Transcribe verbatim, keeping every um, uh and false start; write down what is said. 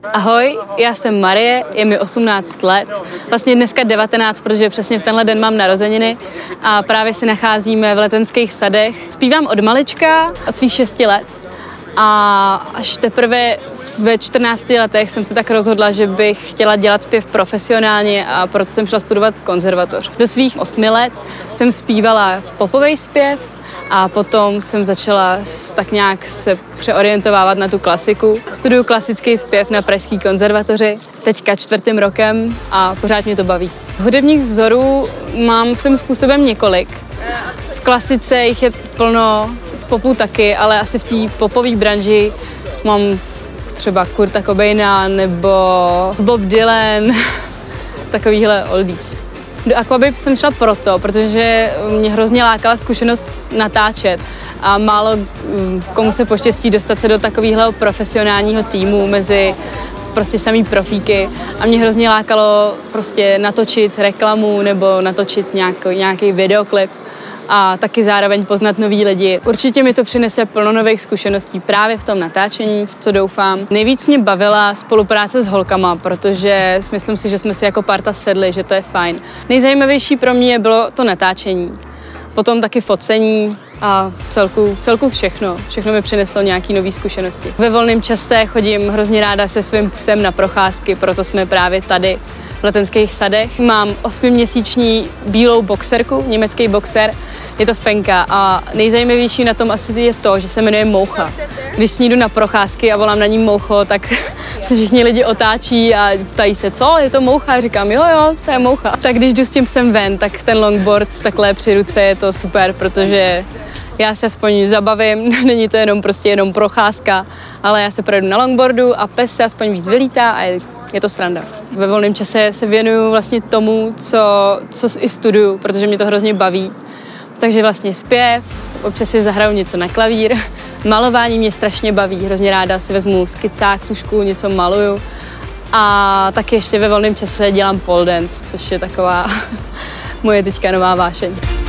Ahoj, já jsem Marie, je mi osmnáct let, vlastně dneska devatenáct, protože přesně v tenhle den mám narozeniny a právě se nacházíme v Letenských sadech. Zpívám od malička, od svých šesti let a až teprve ve čtrnácti letech jsem se tak rozhodla, že bych chtěla dělat zpěv profesionálně a proto jsem šla studovat konzervatoř. Do svých osmi let jsem zpívala popový zpěv a potom jsem začala tak nějak se přeorientovávat na tu klasiku. Studuju klasický zpěv na Pražské konzervatoři, teďka čtvrtým rokem a pořád mě to baví. Hudebních vzorů mám svým způsobem několik. V klasice jich je plno, v popu taky, ale asi v té popové branži mám třeba Kurta Cobaina nebo Bob Dylan, takovýhle oldies. Do Aquababe jsem šla proto, protože mě hrozně lákala zkušenost natáčet a málo komu se poštěstí dostat se do takového profesionálního týmu mezi prostě samý profíky a mě hrozně lákalo prostě natočit reklamu nebo natočit nějaký, nějaký videoklip a taky zároveň poznat nový lidi. Určitě mi to přinese plno nových zkušeností právě v tom natáčení, v co doufám. Nejvíc mě bavila spolupráce s holkama, protože myslím si, že jsme si jako parta sedli, že to je fajn. Nejzajímavější pro mě bylo to natáčení, potom taky focení a celku, celku všechno. Všechno mi přineslo nějaké nové zkušenosti. Ve volném čase chodím hrozně ráda se svým psem na procházky, proto jsme právě tady v Letenských sadech. Mám osmiměsíční bílou boxerku, německý boxer, je to Fenka a nejzajímavější na tom asi je to, že se jmenuje Moucha. Když s ní jdu na procházky a volám na ní Moucho, tak se všichni lidi otáčí a ptají se, co, je to Moucha? A říkám, jo, jo, to je Moucha. Tak když jdu s tím psem ven, tak ten longboard takhle při ruce je to super, protože já se aspoň zabavím, není to jenom prostě jenom procházka, ale já se projedu na longboardu a pes se aspoň víc vylítá a je, je to sranda. Ve volném čase se věnuju vlastně tomu, co, co i studuju, protože mě to hrozně baví. Takže vlastně zpěv, občas si zahraju něco na klavír, malování mě strašně baví, hrozně ráda si vezmu skicák, tušku, něco maluju a taky ještě ve volném čase dělám pole dance, což je taková moje teďka nová vášeň.